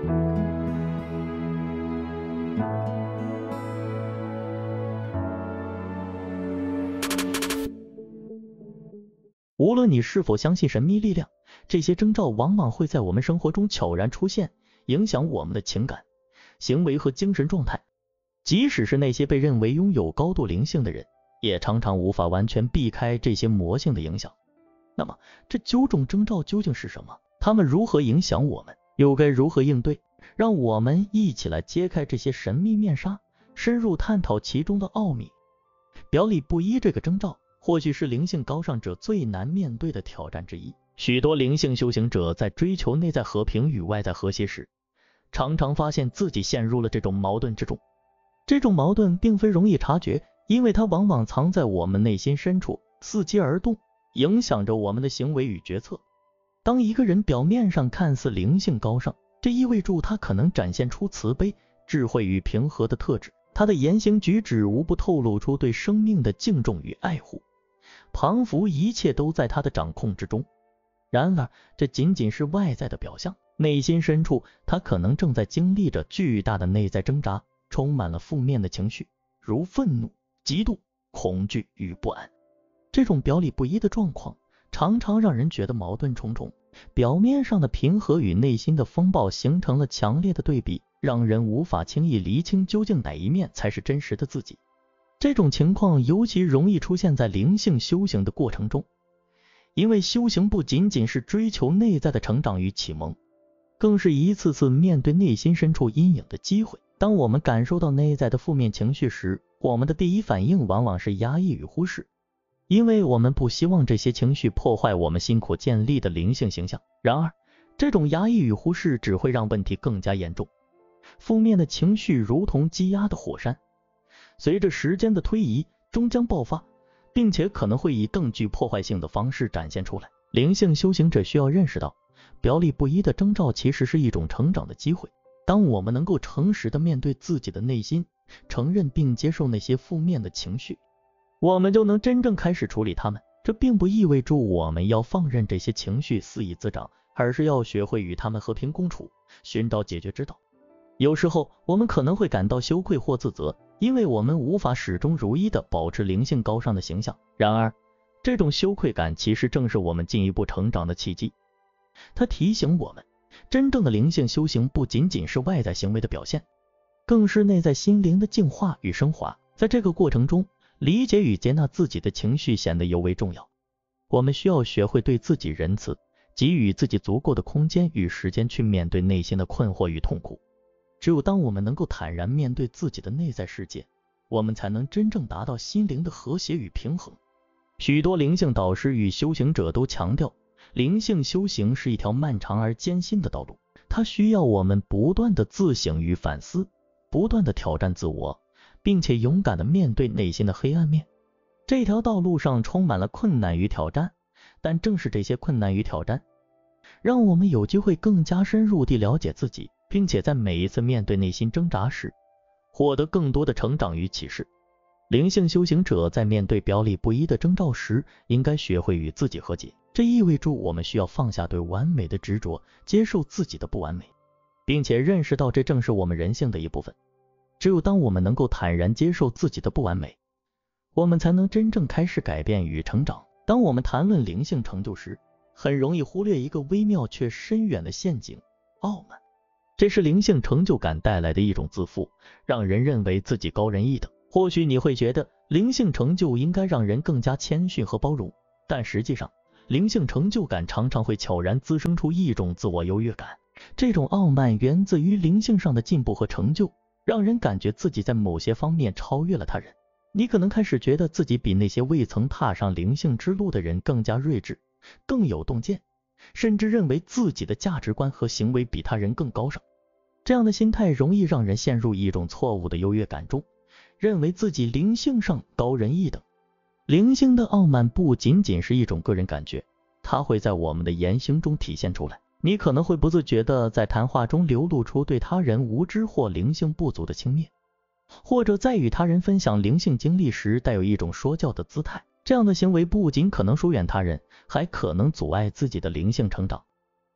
无论你是否相信神秘力量，这些征兆往往会在我们生活中悄然出现，影响我们的情感、行为和精神状态。即使是那些被认为拥有高度灵性的人，也常常无法完全避开这些魔性的影响。那么，这9种征兆究竟是什么？它们如何影响我们？又该如何应对？让我们一起来揭开这些神秘面纱，深入探讨其中的奥秘。表里不一这个征兆，或许是灵性高尚者最难面对的挑战之一。许多灵性修行者在追求内在和平与外在和谐时，常常发现自己陷入了这种矛盾之中。这种矛盾并非容易察觉，因为它往往藏在我们内心深处，伺机而动，影响着我们的行为与决策。当一个人表面上看似灵性高尚，这意味着他可能展现出慈悲、智慧与平和的特质，他的言行举止无不透露出对生命的敬重与爱护，仿佛一切都在他的掌控之中。然而，这仅仅是外在的表象，内心深处，他可能正在经历着巨大的内在挣扎，充满了负面的情绪，如愤怒、嫉妒、恐惧与不安。这种表里不一的状况常常让人觉得矛盾重重，表面上的平和与内心的风暴形成了强烈的对比，让人无法轻易厘清究竟哪一面才是真实的自己。这种情况尤其容易出现在灵性修行的过程中，因为修行不仅仅是追求内在的成长与启蒙，更是一次次面对内心深处阴影的机会。当我们感受到内在的负面情绪时，我们的第一反应往往是压抑与忽视，因为我们不希望这些情绪破坏我们辛苦建立的灵性形象。然而，这种压抑与忽视只会让问题更加严重。负面的情绪如同积压的火山，随着时间的推移，终将爆发，并且可能会以更具破坏性的方式展现出来。灵性修行者需要认识到，表里不一的征兆其实是一种成长的机会。当我们能够诚实地面对自己的内心，承认并接受那些负面的情绪，我们就能真正开始处理它们。这并不意味着我们要放任这些情绪肆意滋长，而是要学会与它们和平共处，寻找解决之道。有时候我们可能会感到羞愧或自责，因为我们无法始终如一地保持灵性高尚的形象。然而，这种羞愧感其实正是我们进一步成长的契机。它提醒我们，真正的灵性修行不仅仅是外在行为的表现，更是内在心灵的净化与升华。在这个过程中，理解与接纳自己的情绪显得尤为重要。我们需要学会对自己仁慈，给予自己足够的空间与时间去面对内心的困惑与痛苦。只有当我们能够坦然面对自己的内在世界，我们才能真正达到心灵的和谐与平衡。许多灵性导师与修行者都强调，灵性修行是一条漫长而艰辛的道路，它需要我们不断的自省与反思，不断的挑战自我，并且勇敢的面对内心的黑暗面。这条道路上充满了困难与挑战，但正是这些困难与挑战，让我们有机会更加深入地了解自己，并且在每一次面对内心挣扎时，获得更多的成长与启示。灵性修行者在面对表里不一的征兆时，应该学会与自己和解。这意味着我们需要放下对完美的执着，接受自己的不完美，并且认识到这正是我们人性的一部分。只有当我们能够坦然接受自己的不完美，我们才能真正开始改变与成长。当我们谈论灵性成就时，很容易忽略一个微妙却深远的陷阱——傲慢。这是灵性成就感带来的一种自负，让人认为自己高人一等。或许你会觉得灵性成就应该让人更加谦逊和包容，但实际上，灵性成就感常常会悄然滋生出一种自我优越感。这种傲慢源自于灵性上的进步和成就，让人感觉自己在某些方面超越了他人。你可能开始觉得自己比那些未曾踏上灵性之路的人更加睿智，更有洞见，甚至认为自己的价值观和行为比他人更高尚。这样的心态容易让人陷入一种错误的优越感中，认为自己灵性上高人一等。灵性的傲慢不仅仅是一种个人感觉，它会在我们的言行中体现出来。你可能会不自觉地在谈话中流露出对他人无知或灵性不足的轻蔑，或者在与他人分享灵性经历时带有一种说教的姿态。这样的行为不仅可能疏远他人，还可能阻碍自己的灵性成长。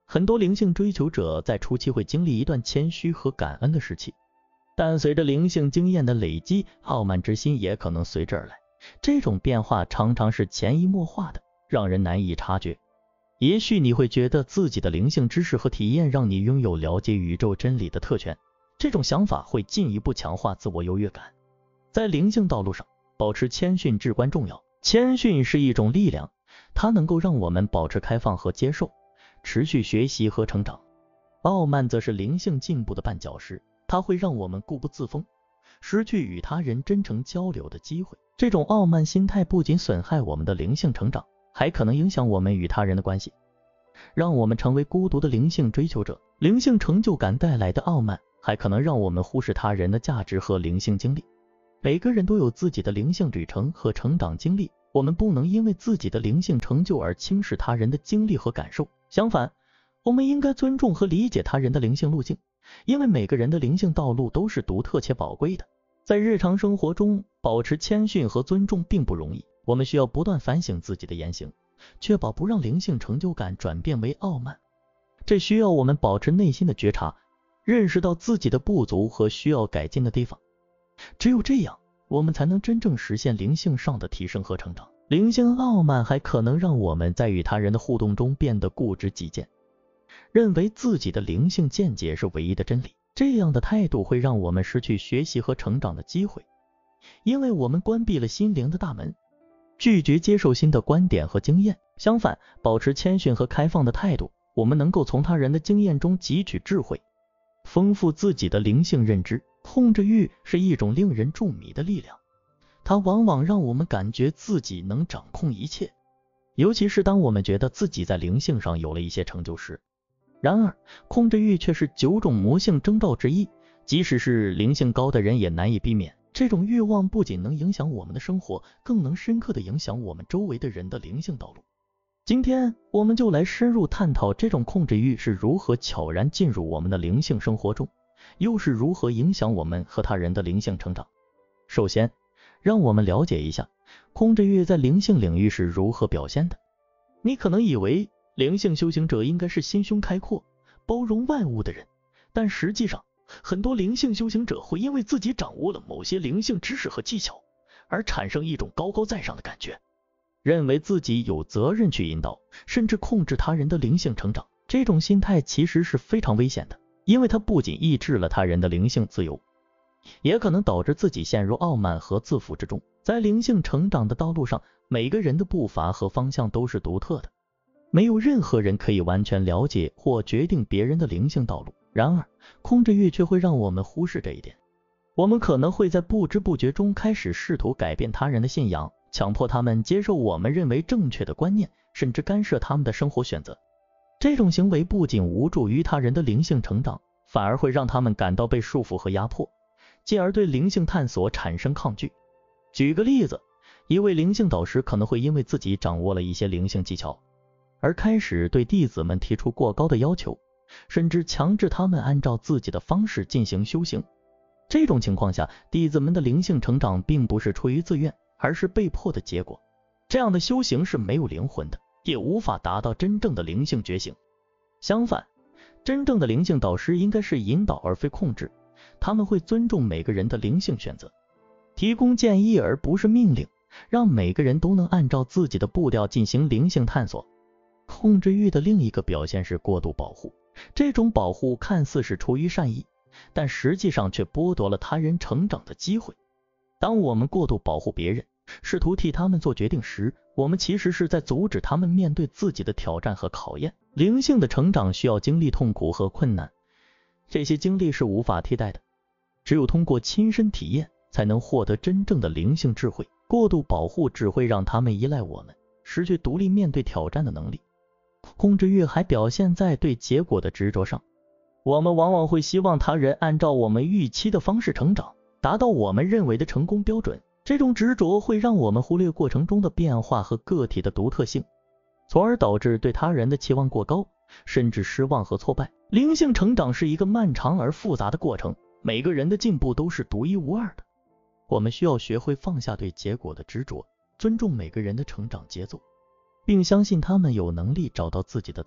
很多灵性追求者在初期会经历一段谦虚和感恩的时期，但随着灵性经验的累积，傲慢之心也可能随之而来。这种变化常常是潜移默化的，让人难以察觉。也许你会觉得自己的灵性知识和体验让你拥有了解宇宙真理的特权，这种想法会进一步强化自我优越感。在灵性道路上，保持谦逊至关重要。谦逊是一种力量，它能够让我们保持开放和接受，持续学习和成长。傲慢则是灵性进步的绊脚石，它会让我们固步自封，失去与他人真诚交流的机会。这种傲慢心态不仅损害我们的灵性成长，还可能影响我们与他人的关系，让我们成为孤独的灵性追求者。灵性成就感带来的傲慢，还可能让我们忽视他人的价值和灵性经历。每个人都有自己的灵性旅程和成长经历，我们不能因为自己的灵性成就而轻视他人的经历和感受。相反，我们应该尊重和理解他人的灵性路径，因为每个人的灵性道路都是独特且宝贵的。在日常生活中，保持谦逊和尊重并不容易，我们需要不断反省自己的言行，确保不让灵性成就感转变为傲慢。这需要我们保持内心的觉察，认识到自己的不足和需要改进的地方。只有这样，我们才能真正实现灵性上的提升和成长。灵性傲慢还可能让我们在与他人的互动中变得固执己见，认为自己的灵性见解是唯一的真理。这样的态度会让我们失去学习和成长的机会，因为我们关闭了心灵的大门，拒绝接受新的观点和经验。相反，保持谦逊和开放的态度，我们能够从他人的经验中汲取智慧，丰富自己的灵性认知。控制欲是一种令人着迷的力量，它往往让我们感觉自己能掌控一切，尤其是当我们觉得自己在灵性上有了一些成就时。然而，控制欲却是9种魔性征兆之一，即使是灵性高的人也难以避免。这种欲望不仅能影响我们的生活，更能深刻地影响我们周围的人的灵性道路。今天，我们就来深入探讨这种控制欲是如何悄然进入我们的灵性生活中，又是如何影响我们和他人的灵性成长。首先，让我们了解一下控制欲在灵性领域是如何表现的。你可能以为灵性修行者应该是心胸开阔、包容万物的人，但实际上，很多灵性修行者会因为自己掌握了某些灵性知识和技巧，而产生一种高高在上的感觉，认为自己有责任去引导，甚至控制他人的灵性成长。这种心态其实是非常危险的，因为它不仅抑制了他人的灵性自由，也可能导致自己陷入傲慢和自负之中。在灵性成长的道路上，每个人的步伐和方向都是独特的，没有任何人可以完全了解或决定别人的灵性道路。然而，控制欲却会让我们忽视这一点。我们可能会在不知不觉中开始试图改变他人的信仰，强迫他们接受我们认为正确的观念，甚至干涉他们的生活选择。这种行为不仅无助于他人的灵性成长，反而会让他们感到被束缚和压迫，进而对灵性探索产生抗拒。举个例子，一位灵性导师可能会因为自己掌握了一些灵性技巧，而开始对弟子们提出过高的要求，甚至强制他们按照自己的方式进行修行。这种情况下，弟子们的灵性成长并不是出于自愿，而是被迫的结果。这样的修行是没有灵魂的，也无法达到真正的灵性觉醒。相反，真正的灵性导师应该是引导而非控制，他们会尊重每个人的灵性选择，提供建议而不是命令，让每个人都能按照自己的步调进行灵性探索。控制欲的另一个表现是过度保护，这种保护看似是出于善意，但实际上却剥夺了他人成长的机会。当我们过度保护别人，试图替他们做决定时，我们其实是在阻止他们面对自己的挑战和考验。灵性的成长需要经历痛苦和困难，这些经历是无法替代的，只有通过亲身体验，才能获得真正的灵性智慧。过度保护只会让他们依赖我们，失去独立面对挑战的能力。控制欲还表现在对结果的执着上，我们往往会希望他人按照我们预期的方式成长，达到我们认为的成功标准。这种执着会让我们忽略过程中的变化和个体的独特性，从而导致对他人的期望过高，甚至失望和挫败。灵性成长是一个漫长而复杂的过程，每个人的进步都是独一无二的。我们需要学会放下对结果的执着，尊重每个人的成长节奏，并相信他们有能力找到自己的道路。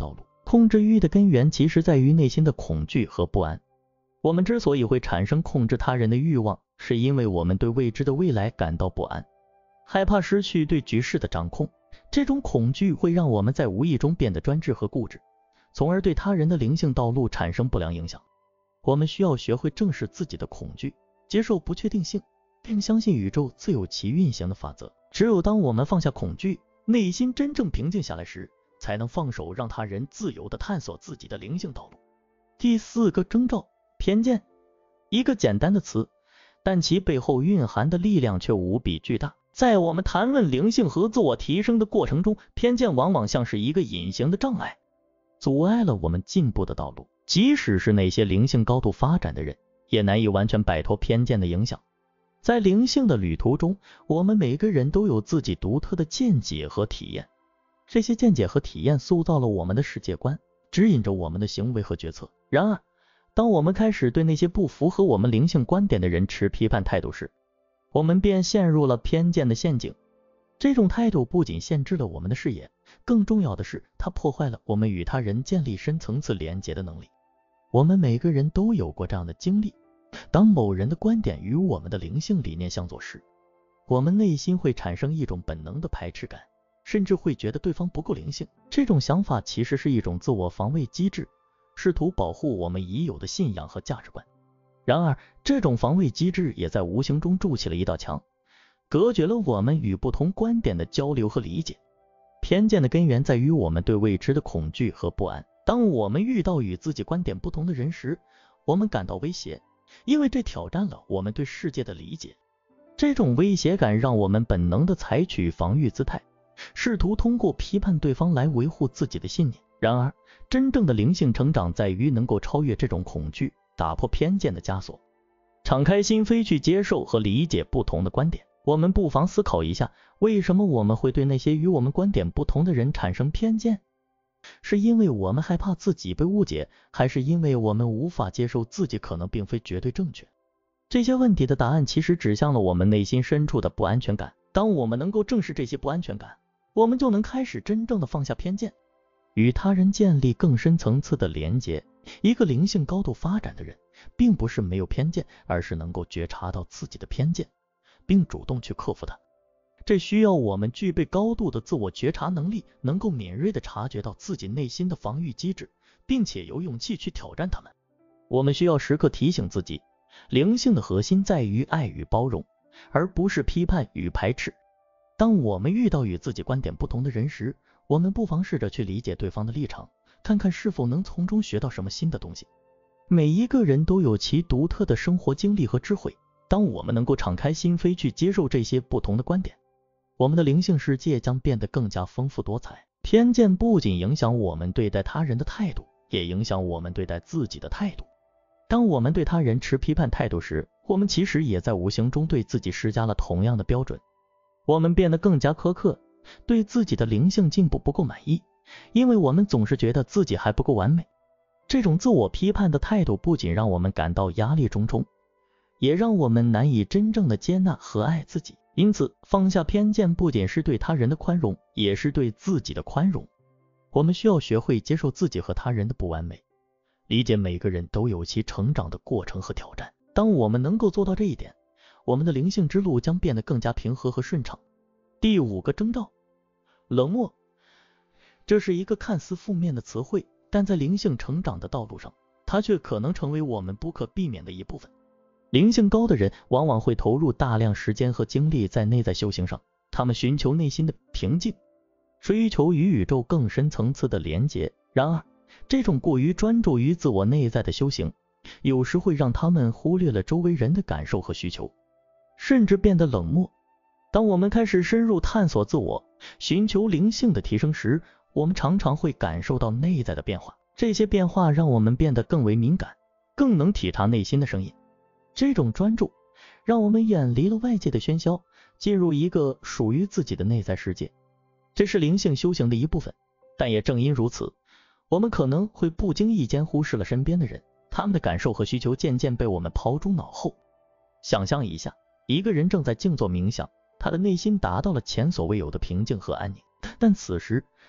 控制欲的根源其实在于内心的恐惧和不安。我们之所以会产生控制他人的欲望，是因为我们对未知的未来感到不安，害怕失去对局势的掌控。这种恐惧会让我们在无意中变得专制和固执，从而对他人的灵性道路产生不良影响。我们需要学会正视自己的恐惧，接受不确定性，并相信宇宙自有其运行的法则。只有当我们放下恐惧，内心真正平静下来时，才能放手让他人自由地探索自己的灵性道路。第4个征兆，偏见。一个简单的词，但其背后蕴含的力量却无比巨大。在我们谈论灵性和自我提升的过程中，偏见往往像是一个隐形的障碍，阻碍了我们进步的道路。即使是那些灵性高度发展的人，也难以完全摆脱偏见的影响。在灵性的旅途中，我们每个人都有自己独特的见解和体验，这些见解和体验塑造了我们的世界观，指引着我们的行为和决策。然而，当我们开始对那些不符合我们灵性观点的人持批判态度时，我们便陷入了偏见的陷阱。这种态度不仅限制了我们的视野，更重要的是，它破坏了我们与他人建立深层次连结的能力。我们每个人都有过这样的经历，当某人的观点与我们的灵性理念相左时，我们内心会产生一种本能的排斥感，甚至会觉得对方不够灵性。这种想法其实是一种自我防卫机制，试图保护我们已有的信仰和价值观。然而，这种防卫机制也在无形中筑起了一道墙，隔绝了我们与不同观点的交流和理解。偏见的根源在于我们对未知的恐惧和不安。当我们遇到与自己观点不同的人时，我们感到威胁，因为这挑战了我们对世界的理解。这种威胁感让我们本能地采取防御姿态，试图通过批判对方来维护自己的信念。然而，真正的灵性成长在于能够超越这种恐惧，打破偏见的枷锁，敞开心扉去接受和理解不同的观点。我们不妨思考一下，为什么我们会对那些与我们观点不同的人产生偏见？是因为我们害怕自己被误解，还是因为我们无法接受自己可能并非绝对正确？这些问题的答案其实指向了我们内心深处的不安全感。当我们能够正视这些不安全感，我们就能开始真正的放下偏见，与他人建立更深层次的连结。一个灵性高度发展的人，并不是没有偏见，而是能够觉察到自己的偏见，并主动去克服它。这需要我们具备高度的自我觉察能力，能够敏锐地察觉到自己内心的防御机制，并且有勇气去挑战它们。我们需要时刻提醒自己，灵性的核心在于爱与包容，而不是批判与排斥。当我们遇到与自己观点不同的人时，我们不妨试着去理解对方的立场，看看是否能从中学到什么新的东西。每一个人都有其独特的生活经历和智慧，当我们能够敞开心扉去接受这些不同的观点，我们的灵性世界将变得更加丰富多彩。偏见不仅影响我们对待他人的态度，也影响我们对待自己的态度。当我们对他人持批判态度时，我们其实也在无形中对自己施加了同样的标准。我们变得更加苛刻，对自己的灵性进步不够满意，因为我们总是觉得自己还不够完美。这种自我批判的态度不仅让我们感到压力重重，也让我们难以真正的接纳和爱自己。因此，放下偏见不仅是对他人的宽容，也是对自己的宽容。我们需要学会接受自己和他人的不完美，理解每个人都有其成长的过程和挑战。当我们能够做到这一点，我们的灵性之路将变得更加平和和顺畅。第5个征兆，冷漠。这是一个看似负面的词汇，但在灵性成长的道路上，它却可能成为我们不可避免的一部分。灵性高的人往往会投入大量时间和精力在内在修行上，他们寻求内心的平静，追求与宇宙更深层次的连结。然而，这种过于专注于自我内在的修行，有时会让他们忽略了周围人的感受和需求，甚至变得冷漠。当我们开始深入探索自我，寻求灵性的提升时，我们常常会感受到内在的变化。这些变化让我们变得更为敏感，更能体察内心的声音。这种专注让我们远离了外界的喧嚣，进入一个属于自己的内在世界。这是灵性修行的一部分，但也正因如此，我们可能会不经意间忽视了身边的人，他们的感受和需求渐渐被我们抛诸脑后。想象一下，一个人正在静坐冥想，他的内心达到了前所未有的平静和安宁，但此时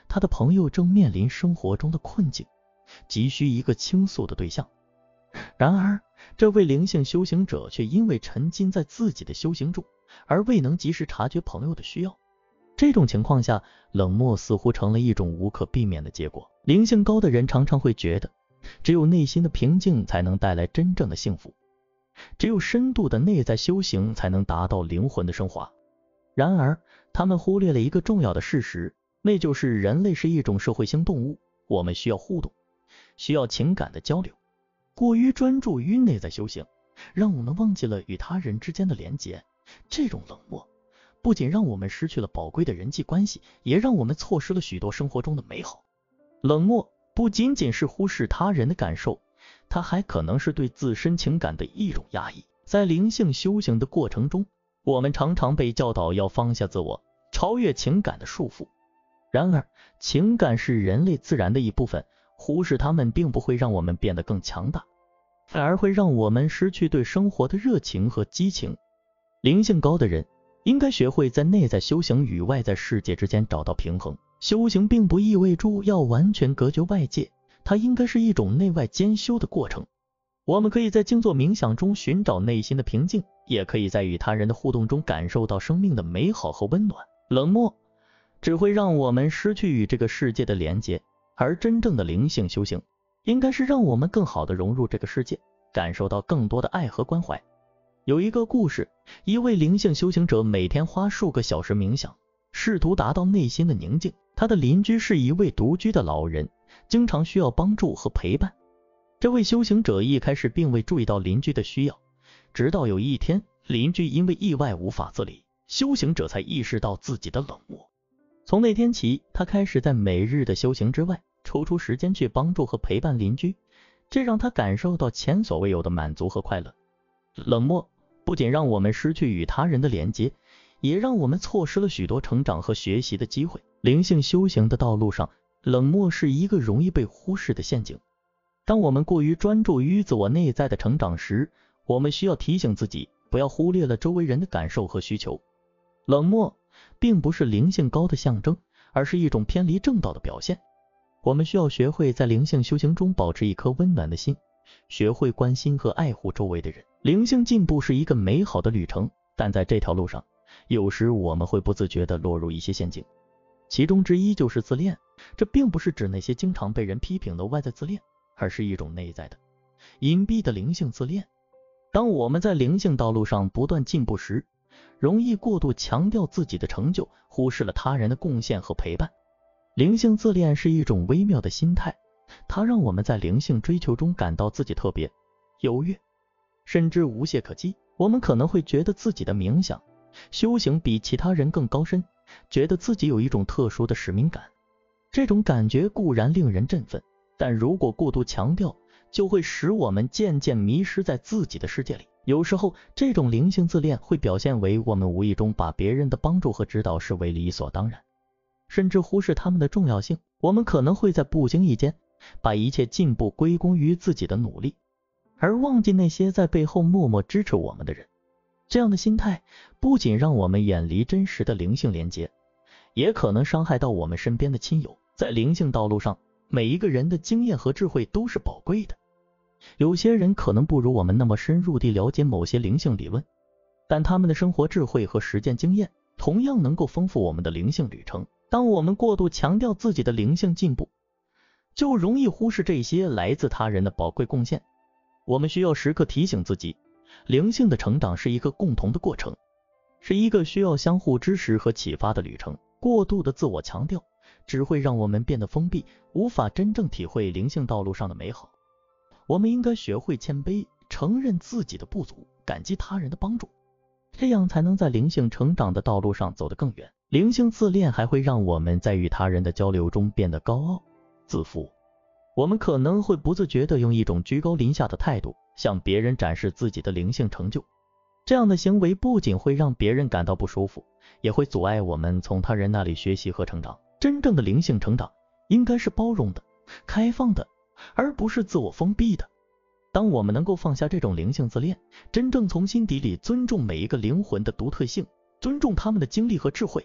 他的朋友正面临生活中的困境，急需一个倾诉的对象。然而，这位灵性修行者却因为沉浸在自己的修行中，而未能及时察觉朋友的需要。这种情况下，冷漠似乎成了一种无可避免的结果。灵性高的人常常会觉得，只有内心的平静才能带来真正的幸福，只有深度的内在修行才能达到灵魂的升华。然而，他们忽略了一个重要的事实，那就是人类是一种社会性动物，我们需要互动，需要情感的交流。过于专注于内在修行，让我们忘记了与他人之间的连结。这种冷漠不仅让我们失去了宝贵的人际关系，也让我们错失了许多生活中的美好。冷漠不仅仅是忽视他人的感受，它还可能是对自身情感的一种压抑。在灵性修行的过程中，我们常常被教导要放下自我，超越情感的束缚。然而，情感是人类自然的一部分，忽视它们并不会让我们变得更强大，反而会让我们失去对生活的热情和激情。灵性高的人应该学会在内在修行与外在世界之间找到平衡。修行并不意味着要完全隔绝外界，它应该是一种内外兼修的过程。我们可以在静坐冥想中寻找内心的平静，也可以在与他人的互动中感受到生命的美好和温暖。冷漠只会让我们失去与这个世界的连接，而真正的灵性修行应该是让我们更好地融入这个世界，感受到更多的爱和关怀。有一个故事，一位灵性修行者每天花数个小时冥想，试图达到内心的宁静。他的邻居是一位独居的老人，经常需要帮助和陪伴。这位修行者一开始并未注意到邻居的需要，直到有一天，邻居因为意外无法自理，修行者才意识到自己的冷漠。从那天起，他开始在每日的修行之外，抽出时间去帮助和陪伴邻居，这让他感受到前所未有的满足和快乐。冷漠不仅让我们失去与他人的连接，也让我们错失了许多成长和学习的机会。灵性修行的道路上，冷漠是一个容易被忽视的陷阱。当我们过于专注于自我内在的成长时，我们需要提醒自己，不要忽略了周围人的感受和需求。冷漠并不是灵性高的象征，而是一种偏离正道的表现。我们需要学会在灵性修行中保持一颗温暖的心，学会关心和爱护周围的人。灵性进步是一个美好的旅程，但在这条路上，有时我们会不自觉地落入一些陷阱。其中之一就是自恋，这并不是指那些经常被人批评的外在自恋，而是一种内在的、隐蔽的灵性自恋。当我们在灵性道路上不断进步时，容易过度强调自己的成就，忽视了他人的贡献和陪伴。灵性自恋是一种微妙的心态，它让我们在灵性追求中感到自己特别、优越，甚至无懈可击。我们可能会觉得自己的冥想、修行比其他人更高深，觉得自己有一种特殊的使命感。这种感觉固然令人振奋，但如果过度强调，就会使我们渐渐迷失在自己的世界里。有时候，这种灵性自恋会表现为我们无意中把别人的帮助和指导视为理所当然，甚至忽视他们的重要性。我们可能会在不经意间把一切进步归功于自己的努力，而忘记那些在背后默默支持我们的人。这样的心态不仅让我们远离真实的灵性连接，也可能伤害到我们身边的亲友。在灵性道路上，每一个人的经验和智慧都是宝贵的。有些人可能不如我们那么深入地了解某些灵性理论，但他们的生活智慧和实践经验同样能够丰富我们的灵性旅程。当我们过度强调自己的灵性进步，就容易忽视这些来自他人的宝贵贡献。我们需要时刻提醒自己，灵性的成长是一个共同的过程，是一个需要相互支持和启发的旅程。过度的自我强调只会让我们变得封闭，无法真正体会灵性道路上的美好。我们应该学会谦卑，承认自己的不足，感激他人的帮助，这样才能在灵性成长的道路上走得更远。灵性自恋还会让我们在与他人的交流中变得高傲、自负。我们可能会不自觉地用一种居高临下的态度向别人展示自己的灵性成就，这样的行为不仅会让别人感到不舒服，也会阻碍我们从他人那里学习和成长。真正的灵性成长应该是包容的、开放的，而不是自我封闭的。当我们能够放下这种灵性自恋，真正从心底里尊重每一个灵魂的独特性，尊重他们的经历和智慧，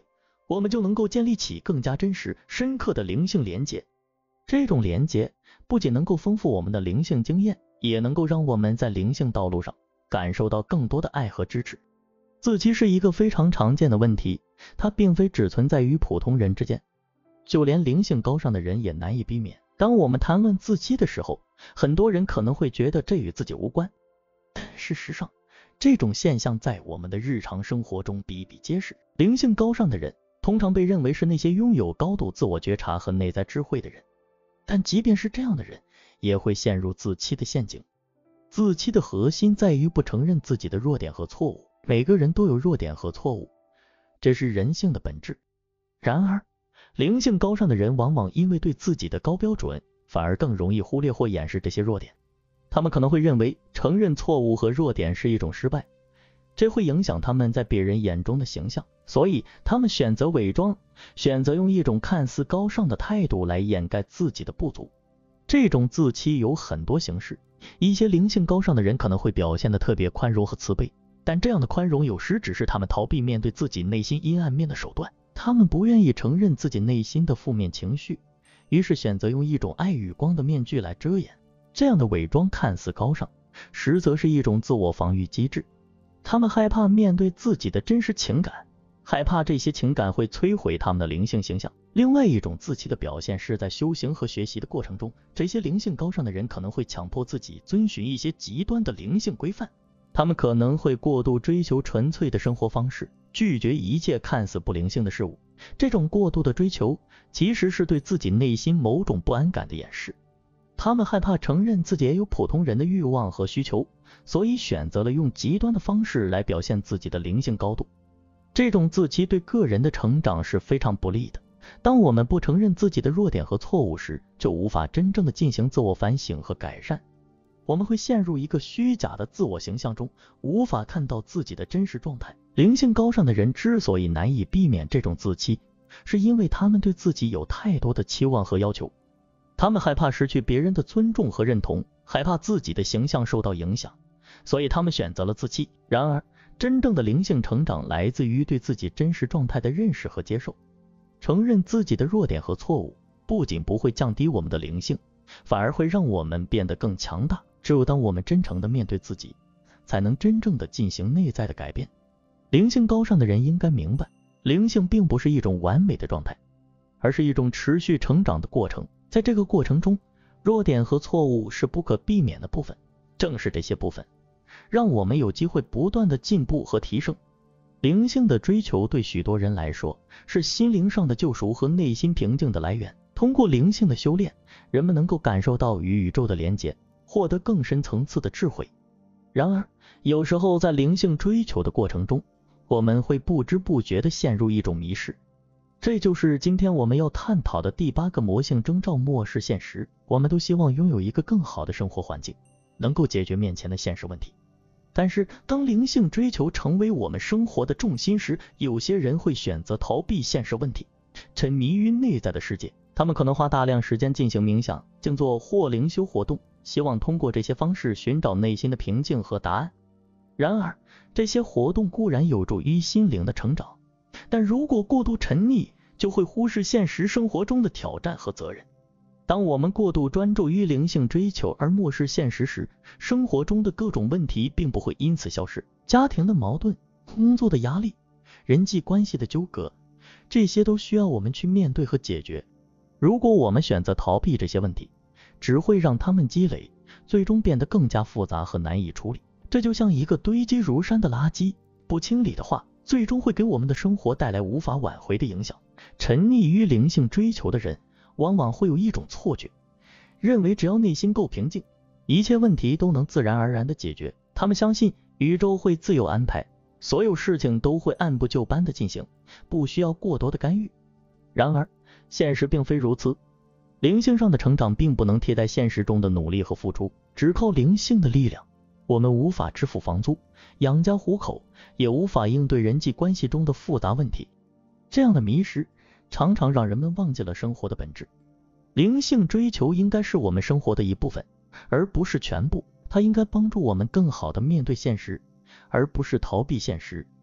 我们就能够建立起更加真实、深刻的灵性连结。这种连结不仅能够丰富我们的灵性经验，也能够让我们在灵性道路上感受到更多的爱和支持。自欺是一个非常常见的问题，它并非只存在于普通人之间，就连灵性高尚的人也难以避免。当我们谈论自欺的时候，很多人可能会觉得这与自己无关，但事实上，这种现象在我们的日常生活中比比皆是。灵性高尚的人通常被认为是那些拥有高度自我觉察和内在智慧的人，但即便是这样的人，也会陷入自欺的陷阱。自欺的核心在于不承认自己的弱点和错误。每个人都有弱点和错误，这是人性的本质。然而，灵性高尚的人往往因为对自己的高标准，反而更容易忽略或掩饰这些弱点。他们可能会认为承认错误和弱点是一种失败，这会影响他们在别人眼中的形象，所以他们选择伪装，选择用一种看似高尚的态度来掩盖自己的不足。这种自欺有很多形式，一些灵性高尚的人可能会表现得特别宽容和慈悲，但这样的宽容有时只是他们逃避面对自己内心阴暗面的手段。他们不愿意承认自己内心的负面情绪，于是选择用一种爱与光的面具来遮掩。这样的伪装看似高尚，实则是一种自我防御机制。他们害怕面对自己的真实情感，害怕这些情感会摧毁他们的灵性形象。另外一种自欺的表现是在修行和学习的过程中，这些灵性高尚的人可能会强迫自己遵循一些极端的灵性规范。他们可能会过度追求纯粹的生活方式，拒绝一切看似不灵性的事物。这种过度的追求其实是对自己内心某种不安感的掩饰。他们害怕承认自己也有普通人的欲望和需求，所以选择了用极端的方式来表现自己的灵性高度。这种自欺对个人的成长是非常不利的。当我们不承认自己的弱点和错误时，就无法真正的进行自我反省和改善。我们会陷入一个虚假的自我形象中，无法看到自己的真实状态。灵性高尚的人之所以难以避免这种自欺，是因为他们对自己有太多的期望和要求。他们害怕失去别人的尊重和认同，害怕自己的形象受到影响，所以他们选择了自欺。然而，真正的灵性成长来自于对自己真实状态的认识和接受。承认自己的弱点和错误，不仅不会降低我们的灵性，反而会让我们变得更强大。只有当我们真诚地面对自己，才能真正地进行内在的改变。灵性高尚的人应该明白，灵性并不是一种完美的状态，而是一种持续成长的过程。在这个过程中，弱点和错误是不可避免的部分，正是这些部分让我们有机会不断地进步和提升。灵性的追求对许多人来说，是心灵上的救赎和内心平静的来源。通过灵性的修炼，人们能够感受到与宇宙的连结，获得更深层次的智慧。然而，有时候在灵性追求的过程中，我们会不知不觉地陷入一种迷失。这就是今天我们要探讨的第8个魔性征兆——漠视现实。我们都希望拥有一个更好的生活环境，能够解决面前的现实问题。但是，当灵性追求成为我们生活的重心时，有些人会选择逃避现实问题，沉迷于内在的世界。他们可能花大量时间进行冥想、静坐或灵修活动，希望通过这些方式寻找内心的平静和答案。然而，这些活动固然有助于心灵的成长，但如果过度沉溺，就会忽视现实生活中的挑战和责任。当我们过度专注于灵性追求而漠视现实时，生活中的各种问题并不会因此消失。家庭的矛盾、工作的压力、人际关系的纠葛，这些都需要我们去面对和解决。如果我们选择逃避这些问题，只会让它们积累，最终变得更加复杂和难以处理。这就像一个堆积如山的垃圾，不清理的话，最终会给我们的生活带来无法挽回的影响。沉溺于灵性追求的人往往会有一种错觉，认为只要内心够平静，一切问题都能自然而然地解决。他们相信宇宙会自有安排，所有事情都会按部就班地进行，不需要过多的干预。然而，现实并非如此。灵性上的成长并不能替代现实中的努力和付出，只靠灵性的力量，我们无法支付房租、养家糊口，也无法应对人际关系中的复杂问题。这样的迷失常常让人们忘记了生活的本质。灵性追求应该是我们生活的一部分，而不是全部。它应该帮助我们更好地面对现实，而不是逃避现实。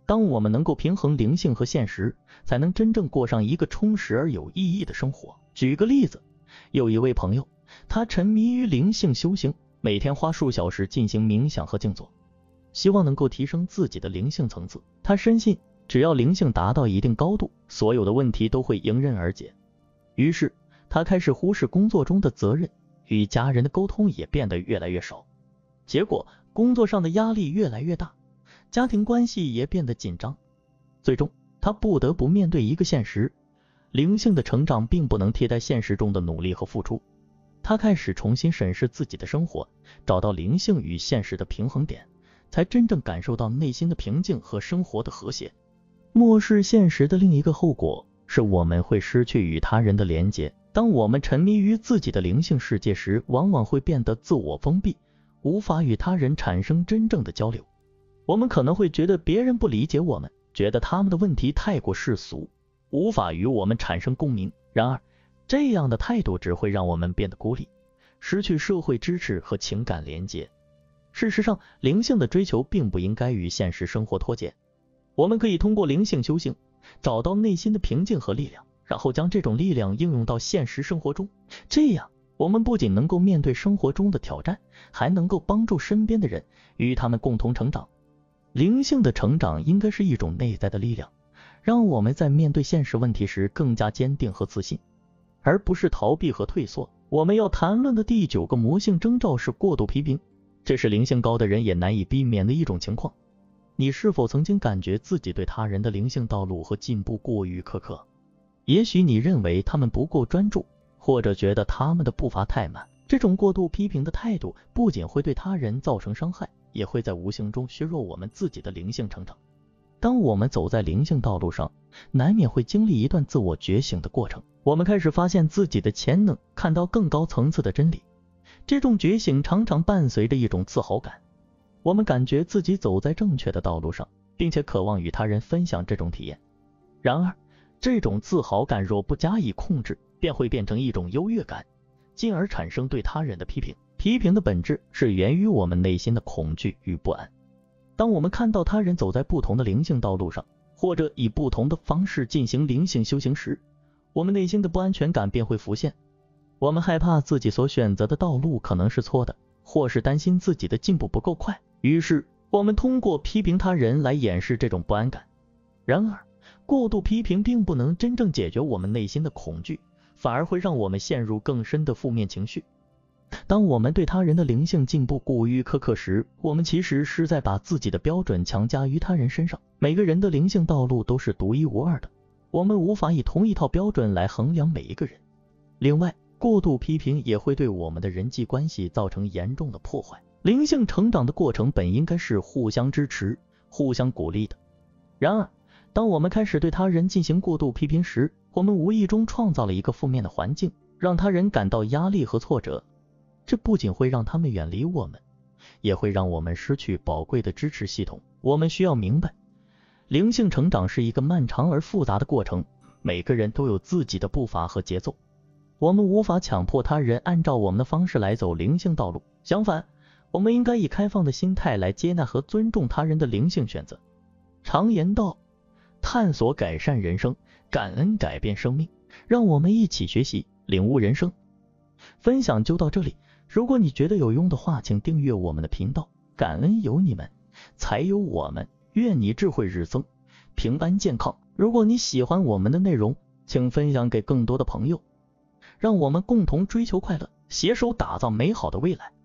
当我们能够平衡灵性和现实，才能真正过上一个充实而有意义的生活。举个例子，有一位朋友，他沉迷于灵性修行，每天花数小时进行冥想和静坐，希望能够提升自己的灵性层次。他深信，只要灵性达到一定高度，所有的问题都会迎刃而解。于是，他开始忽视工作中的责任，与家人的沟通也变得越来越少。结果，工作上的压力越来越大，家庭关系也变得紧张。最终，他不得不面对一个现实：灵性的成长并不能替代现实中的努力和付出。他开始重新审视自己的生活，找到灵性与现实的平衡点，才真正感受到内心的平静和生活的和谐。漠视现实的另一个后果是我们会失去与他人的连结。当我们沉迷于自己的灵性世界时，往往会变得自我封闭，无法与他人产生真正的交流。我们可能会觉得别人不理解我们，觉得他们的问题太过世俗，无法与我们产生共鸣。然而，这样的态度只会让我们变得孤立，失去社会支持和情感连接。事实上，灵性的追求并不应该与现实生活脱节。我们可以通过灵性修行，找到内心的平静和力量，然后将这种力量应用到现实生活中。这样，我们不仅能够面对生活中的挑战，还能够帮助身边的人，与他们共同成长。灵性的成长应该是一种内在的力量，让我们在面对现实问题时更加坚定和自信，而不是逃避和退缩。我们要谈论的第9个魔性征兆是过度批评，这是灵性高的人也难以避免的一种情况。你是否曾经感觉自己对他人的灵性道路和进步过于苛刻？也许你认为他们不够专注，或者觉得他们的步伐太慢。这种过度批评的态度不仅会对他人造成伤害，也会在无形中削弱我们自己的灵性成长。当我们走在灵性道路上，难免会经历一段自我觉醒的过程。我们开始发现自己的潜能，看到更高层次的真理。这种觉醒常常伴随着一种自豪感，我们感觉自己走在正确的道路上，并且渴望与他人分享这种体验。然而，这种自豪感若不加以控制，便会变成一种优越感，进而产生对他人的批评。批评的本质是源于我们内心的恐惧与不安。当我们看到他人走在不同的灵性道路上，或者以不同的方式进行灵性修行时，我们内心的不安全感便会浮现。我们害怕自己所选择的道路可能是错的，或是担心自己的进步不够快，于是我们通过批评他人来掩饰这种不安感。然而，过度批评并不能真正解决我们内心的恐惧，反而会让我们陷入更深的负面情绪。当我们对他人的灵性进步过于苛刻时，我们其实是在把自己的标准强加于他人身上。每个人的灵性道路都是独一无二的，我们无法以同一套标准来衡量每一个人。另外，过度批评也会对我们的人际关系造成严重的破坏。灵性成长的过程本应该是互相支持、互相鼓励的。然而，当我们开始对他人进行过度批评时，我们无意中创造了一个负面的环境，让他人感到压力和挫折。这不仅会让他们远离我们，也会让我们失去宝贵的支持系统。我们需要明白，灵性成长是一个漫长而复杂的过程，每个人都有自己的步伐和节奏。我们无法强迫他人按照我们的方式来走灵性道路，相反，我们应该以开放的心态来接纳和尊重他人的灵性选择。常言道，探索改善人生，感恩改变生命。让我们一起学习，领悟人生。分享就到这里，如果你觉得有用的话，请订阅我们的频道。感恩有你们，才有我们。愿你智慧日增，平安健康。如果你喜欢我们的内容，请分享给更多的朋友，让我们共同追求快乐，携手打造美好的未来。